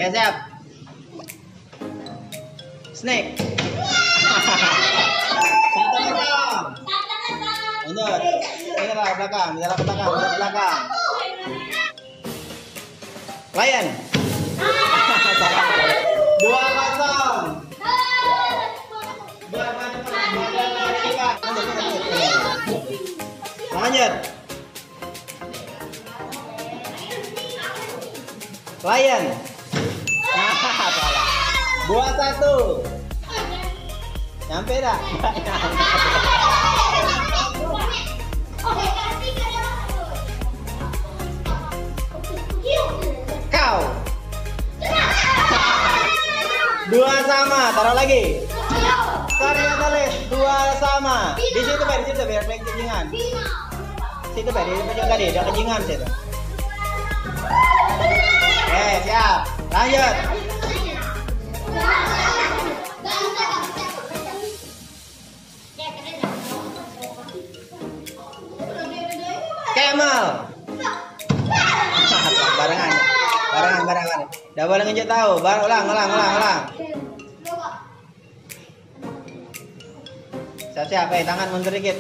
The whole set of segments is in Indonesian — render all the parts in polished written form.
siap. Snake. Satu kosong. Mundur. Inilah belakang, jalan belakang, mundur belakang. Lion. 2-0. Lanjut. Lion. Salah. 2-1. Nyampe dah. Kau. 2 sama, taruh lagi. Tarik tulis 2 sama. Di situ Pak, di situ biar main kejingan. Situ Pak, di pojok tadi, ada kejingan situ. Siap. Lanjut. Camel. Barengan. Udah boleh ngejuk tahu. Ulang. Siap. Tangan mundur dikit.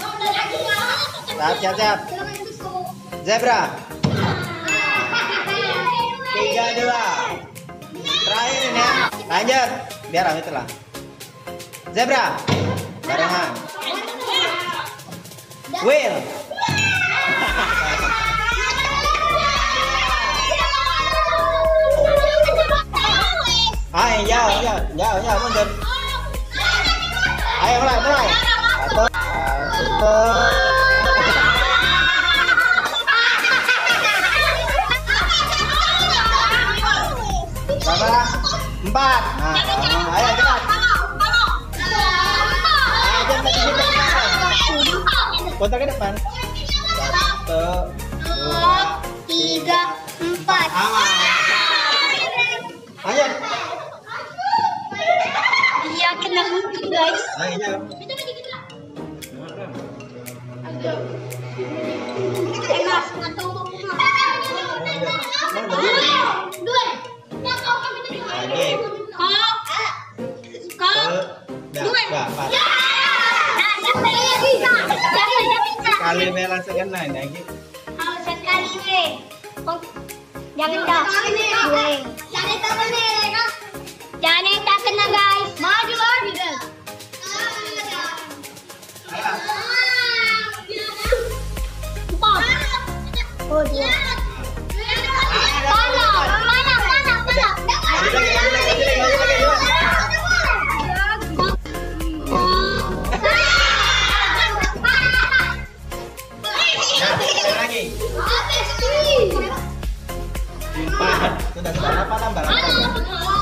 Siap. Zebra. 3-2. Terakhir ini ya. Lanjut. Biar rame itulah. Zebra. Barengan. Wheel. Jauh, mundur. Ayo mulai. Satu. Berapa? 4. Nah, ayo cepat. Putar ke depan. 1, 2, 3, 4. Lanjut. Iya, kena gunting guys. Ayo. Kali bela sekena lagi. Sekali ini. Jangan dah. Jangan tak kena guys. Maju lagi dah. Oh dia. Mana? Lagi. 4. Sudah apa tambah?